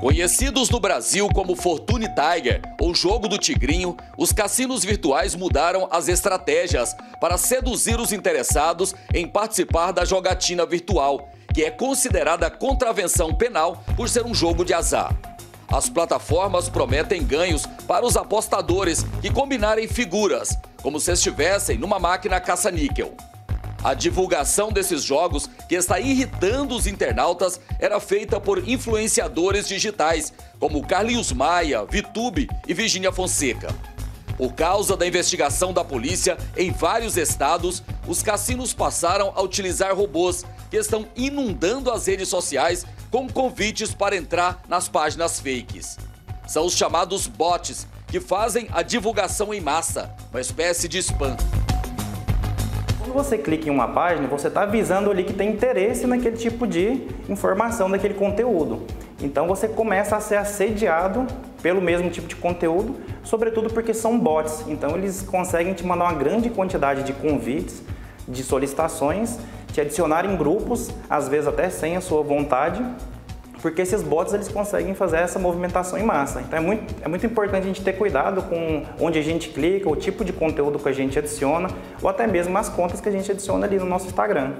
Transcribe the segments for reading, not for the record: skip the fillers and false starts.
Conhecidos no Brasil como Fortune Tiger ou Jogo do Tigrinho, os cassinos virtuais mudaram as estratégias para seduzir os interessados em participar da jogatina virtual, que é considerada contravenção penal por ser um jogo de azar. As plataformas prometem ganhos para os apostadores que combinarem figuras, como se estivessem numa máquina caça-níquel. A divulgação desses jogos, que está irritando os internautas, era feita por influenciadores digitais, como Carlinhos Maia, Vitube e Virgínia Fonseca. Por causa da investigação da polícia em vários estados, os cassinos passaram a utilizar robôs que estão inundando as redes sociais com convites para entrar nas páginas fakes. São os chamados bots, que fazem a divulgação em massa, uma espécie de spam. Quando você clica em uma página, você está avisando ali que tem interesse naquele tipo de informação, daquele conteúdo. Então você começa a ser assediado pelo mesmo tipo de conteúdo, sobretudo porque são bots. Então eles conseguem te mandar uma grande quantidade de convites, de solicitações, te adicionar em grupos, às vezes até sem a sua vontade, porque esses bots eles conseguem fazer essa movimentação em massa. Então é muito importante a gente ter cuidado com onde a gente clica, o tipo de conteúdo que a gente adiciona, ou até mesmo as contas que a gente adiciona ali no nosso Instagram.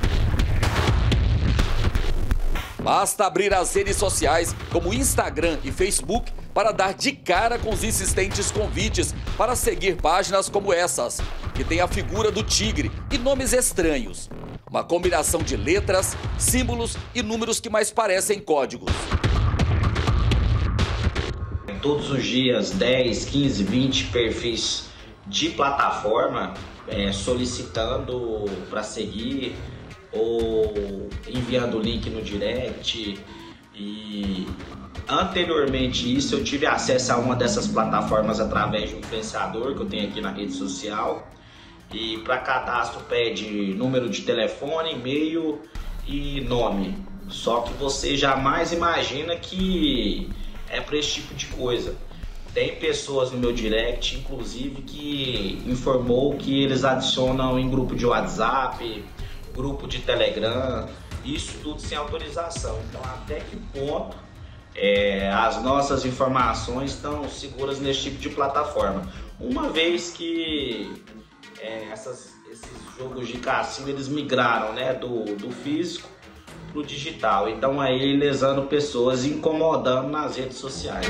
Basta abrir as redes sociais, como Instagram e Facebook, para dar de cara com os insistentes convites para seguir páginas como essas, que tem a figura do tigre e nomes estranhos. Uma combinação de letras, símbolos e números que mais parecem códigos. Todos os dias, 10, 15, 20 perfis de plataforma solicitando para seguir ou enviando o link no direct. E anteriormente isso eu tive acesso a uma dessas plataformas através de um influenciador que eu tenho aqui na rede social. E para cadastro pede número de telefone, e-mail e nome. Só que você jamais imagina que é para esse tipo de coisa. Tem pessoas no meu direct, inclusive, que informou que eles adicionam em grupo de WhatsApp, grupo de Telegram, isso tudo sem autorização. Então até que ponto as nossas informações estão seguras nesse tipo de plataforma? Uma vez que esses jogos de cassino eles migraram, né, do físico para o digital, então aí lesando pessoas, incomodando nas redes sociais.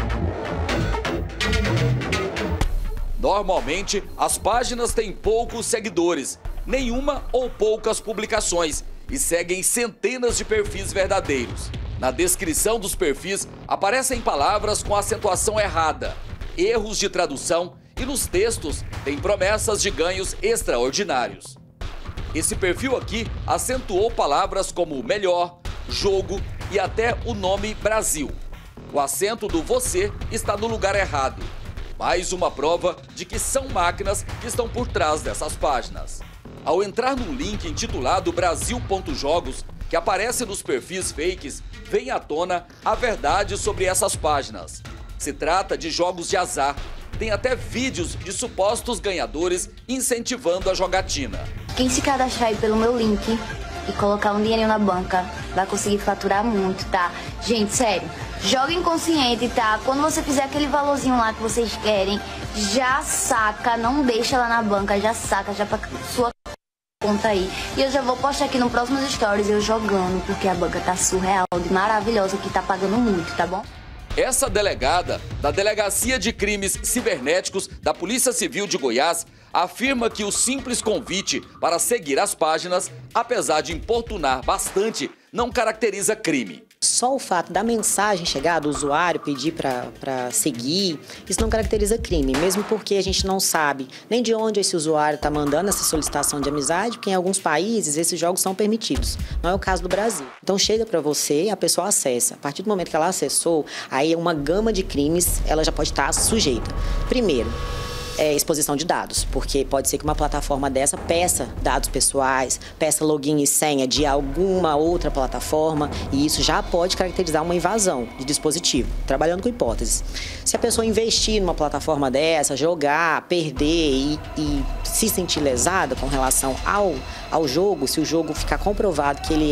Normalmente, as páginas têm poucos seguidores, nenhuma ou poucas publicações e seguem centenas de perfis verdadeiros. Na descrição dos perfis aparecem palavras com acentuação errada, erros de tradução e nos textos tem promessas de ganhos extraordinários. Esse perfil aqui acentuou palavras como melhor, jogo e até o nome Brasil. O acento do você está no lugar errado. Mais uma prova de que são máquinas que estão por trás dessas páginas. Ao entrar no link intitulado Brasil.jogos, que aparece nos perfis fakes, vem à tona a verdade sobre essas páginas. Se trata de jogos de azar. Tem até vídeos de supostos ganhadores incentivando a jogatina. Quem se cadastrar aí pelo meu link e colocar um dinheirinho na banca vai conseguir faturar muito, tá? Gente, sério, joga inconsciente, tá? Quando você fizer aquele valorzinho lá que vocês querem, já saca, não deixa lá na banca, já saca, já pra sua conta aí. E eu já vou postar aqui no próximo stories eu jogando, porque a banca tá surreal, de maravilhosa, que tá pagando muito, tá bom? Essa delegada da Delegacia de Crimes Cibernéticos da Polícia Civil de Goiás afirma que o simples convite para seguir as páginas, apesar de importunar bastante, não caracteriza crime. Só o fato da mensagem chegar, do usuário pedir para seguir, isso não caracteriza crime, mesmo porque a gente não sabe nem de onde esse usuário está mandando essa solicitação de amizade, porque em alguns países esses jogos são permitidos. Não é o caso do Brasil. Então chega para você, a pessoa acessa. A partir do momento que ela acessou, aí uma gama de crimes ela já pode estar sujeita. Primeiro, exposição de dados, porque pode ser que uma plataforma dessa peça dados pessoais, peça login e senha de alguma outra plataforma, e isso já pode caracterizar uma invasão de dispositivo, trabalhando com hipóteses. Se a pessoa investir numa plataforma dessa, jogar, perder e se sentir lesada com relação ao jogo, se o jogo ficar comprovado que ele é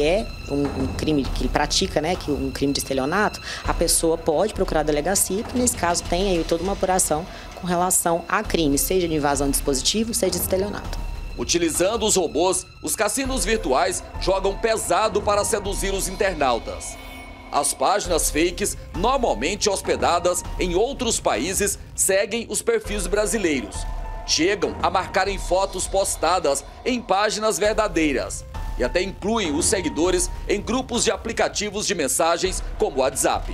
um crime que ele pratica, né, que um crime de estelionato, a pessoa pode procurar a delegacia, que nesse caso tem aí toda uma apuração com relação a crime, seja de invasão de dispositivo, seja de estelionato. Utilizando os robôs, os cassinos virtuais jogam pesado para seduzir os internautas. As páginas fakes, normalmente hospedadas em outros países, seguem os perfis brasileiros. Chegam a marcarem fotos postadas em páginas verdadeiras e até incluem os seguidores em grupos de aplicativos de mensagens como o WhatsApp.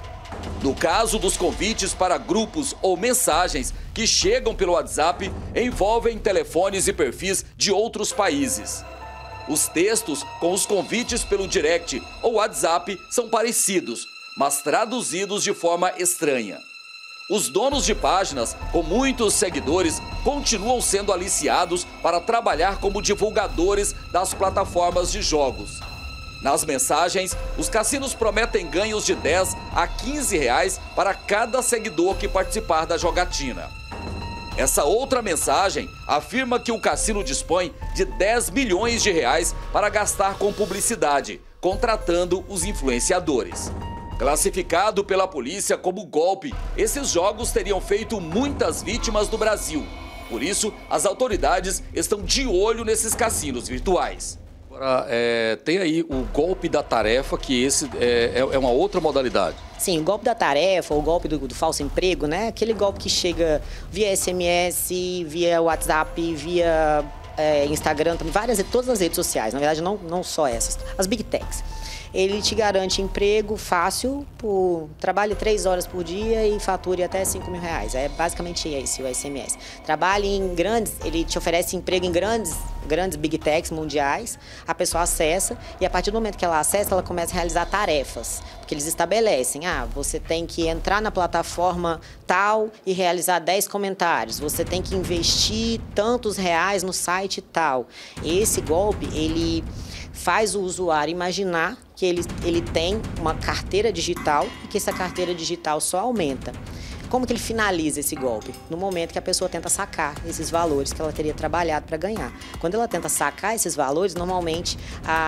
No caso dos convites para grupos ou mensagens que chegam pelo WhatsApp, envolvem telefones e perfis de outros países. Os textos com os convites pelo direct ou WhatsApp são parecidos, mas traduzidos de forma estranha. Os donos de páginas com muitos seguidores continuam sendo aliciados para trabalhar como divulgadores das plataformas de jogos. Nas mensagens, os cassinos prometem ganhos de R$10 a R$15 para cada seguidor que participar da jogatina. Essa outra mensagem afirma que o cassino dispõe de R$10 milhões para gastar com publicidade, contratando os influenciadores. Classificado pela polícia como golpe, esses jogos teriam feito muitas vítimas no Brasil. Por isso, as autoridades estão de olho nesses cassinos virtuais. Agora, tem aí o golpe da tarefa, que esse é uma outra modalidade. Sim, o golpe da tarefa, o golpe do falso emprego, né? Aquele golpe que chega via SMS, via WhatsApp, via Instagram, todas as redes sociais, na verdade não só essas, as Big Techs. Ele te garante emprego fácil, trabalhe 3 horas por dia e fature até R$5 mil. É basicamente esse o SMS. Trabalhe em ele te oferece emprego em grandes Big Techs mundiais, a pessoa acessa e a partir do momento que ela acessa, ela começa a realizar tarefas. Porque eles estabelecem, você tem que entrar na plataforma tal e realizar 10 comentários, você tem que investir tantos reais no site tal. Esse golpe, ele faz o usuário imaginar que ele tem uma carteira digital e que essa carteira digital só aumenta. Como que ele finaliza esse golpe? No momento que a pessoa tenta sacar esses valores que ela teria trabalhado para ganhar. Quando ela tenta sacar esses valores, normalmente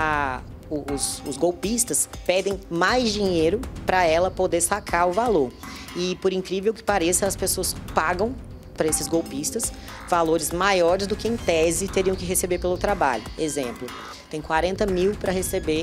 os golpistas pedem mais dinheiro para ela poder sacar o valor. E por incrível que pareça, as pessoas pagam para esses golpistas valores maiores do que em tese teriam que receber pelo trabalho. Exemplo, tem 40 mil para receber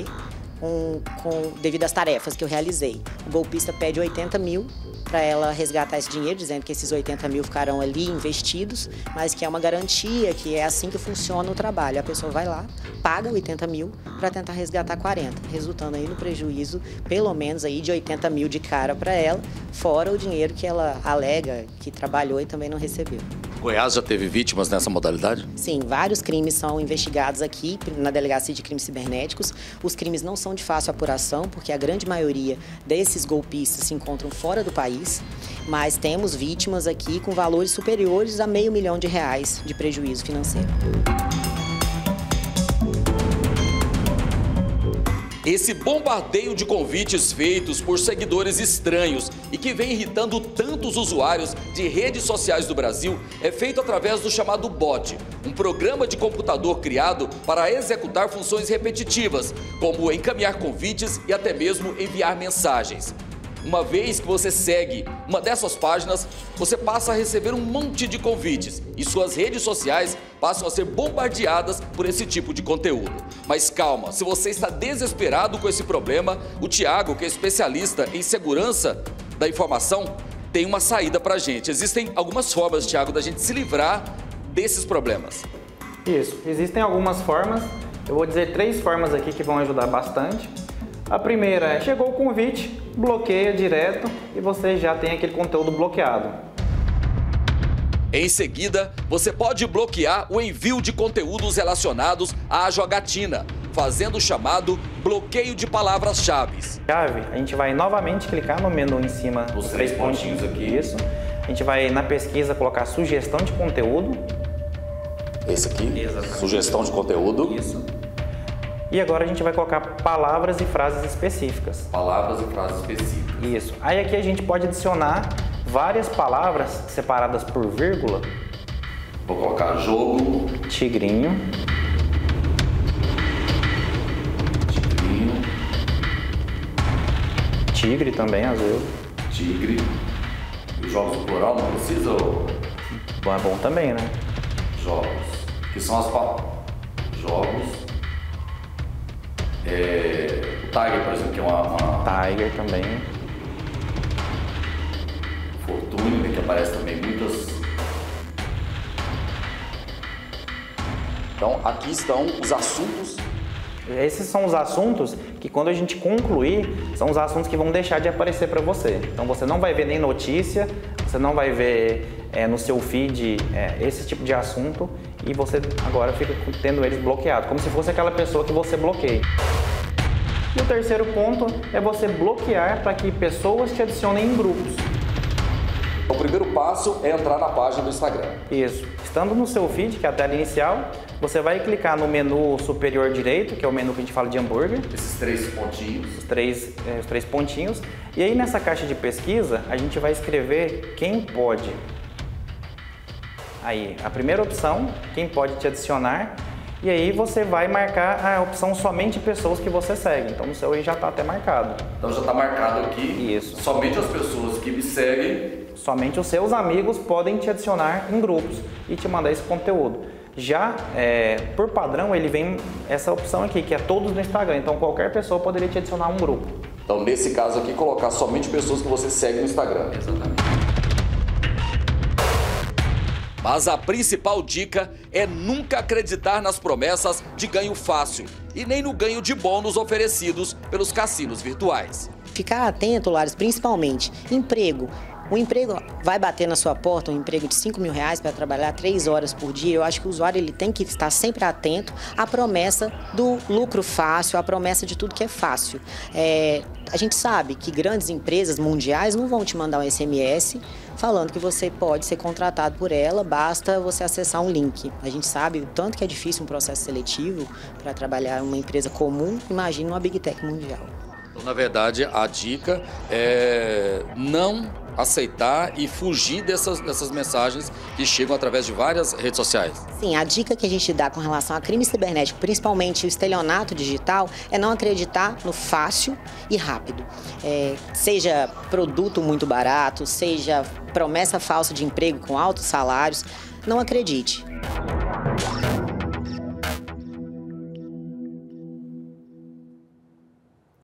devido às tarefas que eu realizei. O golpista pede 80 mil para ela resgatar esse dinheiro, dizendo que esses 80 mil ficarão ali investidos, mas que é uma garantia, que é assim que funciona o trabalho. A pessoa vai lá, paga 80 mil para tentar resgatar 40, resultando aí no prejuízo, pelo menos aí de 80 mil de cara para ela, fora o dinheiro que ela alega que trabalhou e também não recebeu. Goiás já teve vítimas nessa modalidade? Sim, vários crimes são investigados aqui na Delegacia de Crimes Cibernéticos. Os crimes não são de fácil apuração, porque a grande maioria desses golpistas se encontram fora do país, mas temos vítimas aqui com valores superiores a R$500 mil de prejuízo financeiro. Esse bombardeio de convites feitos por seguidores estranhos e que vem irritando tantos usuários de redes sociais do Brasil é feito através do chamado bot, um programa de computador criado para executar funções repetitivas, como encaminhar convites e até mesmo enviar mensagens. Uma vez que você segue uma dessas páginas, você passa a receber um monte de convites e suas redes sociais passam a ser bombardeadas por esse tipo de conteúdo. Mas calma, se você está desesperado com esse problema, o Thiago, que é especialista em segurança da informação, tem uma saída pra gente. Existem algumas formas, Thiago, da gente se livrar desses problemas. Isso, existem algumas formas. Eu vou dizer 3 formas aqui que vão ajudar bastante. A primeira é, chegou o convite, bloqueia direto e você já tem aquele conteúdo bloqueado. Em seguida, você pode bloquear o envio de conteúdos relacionados à jogatina, fazendo o chamado bloqueio de palavras-chave. A gente vai novamente clicar no menu em cima dos 3 pontinhos aqui. Isso. A gente vai na pesquisa colocar sugestão de conteúdo. Esse aqui? Exatamente. Sugestão de conteúdo. Isso. E agora a gente vai colocar palavras e frases específicas. Palavras e frases específicas. Isso. Aí aqui a gente pode adicionar várias palavras separadas por vírgula. Vou colocar jogo. Tigrinho. Tigrinho. Tigre também, às vezes. Tigre. E jogos no plural não precisa? Bom, é bom também, né? Jogos. Que são as jogos. O Tiger, por exemplo, que é uma... Tiger também. Fortune, que aparece também muitas... Então, aqui estão os assuntos. Esses são os assuntos que, quando a gente concluir, são os assuntos que vão deixar de aparecer para você. Então, você não vai ver nem notícia, você não vai ver no seu feed esse tipo de assunto e você agora fica tendo eles bloqueados, como se fosse aquela pessoa que você bloqueia. E o terceiro ponto é você bloquear para que pessoas te adicionem em grupos. O primeiro passo é entrar na página do Instagram. Isso. Estando no seu feed, que é a tela inicial, você vai clicar no menu superior direito, que é o menu que a gente fala de hambúrguer. Esses 3 pontinhos. Os três pontinhos. E aí nessa caixa de pesquisa, a gente vai escrever quem pode. Aí, a primeira opção, quem pode te adicionar. E aí você vai marcar a opção somente pessoas que você segue. Então no seu aí já está até marcado. Então já está marcado aqui. Isso. Somente as pessoas que me seguem. Somente os seus amigos podem te adicionar em grupos e te mandar esse conteúdo. Já, por padrão, ele vem essa opção aqui, que é todos no Instagram. Então qualquer pessoa poderia te adicionar a um grupo. Então, nesse caso aqui, colocar somente pessoas que você segue no Instagram. Exatamente. Mas a principal dica é nunca acreditar nas promessas de ganho fácil e nem no ganho de bônus oferecidos pelos cassinos virtuais. Ficar atento, Lares, principalmente, emprego. O emprego vai bater na sua porta, um emprego de R$5.000 para trabalhar 3 horas por dia. Eu acho que o usuário ele tem que estar sempre atento à promessa do lucro fácil, à promessa de tudo que é fácil. A gente sabe que grandes empresas mundiais não vão te mandar um SMS falando que você pode ser contratado por ela, basta você acessar um link. A gente sabe o tanto que é difícil um processo seletivo para trabalhar em uma empresa comum, imagina uma Big Tech mundial. Então, na verdade, a dica é não aceitar e fugir dessas mensagens que chegam através de várias redes sociais. Sim, a dica que a gente dá com relação a crime cibernético, principalmente o estelionato digital, é não acreditar no fácil e rápido. Seja produto muito barato, seja promessa falsa de emprego com altos salários, não acredite.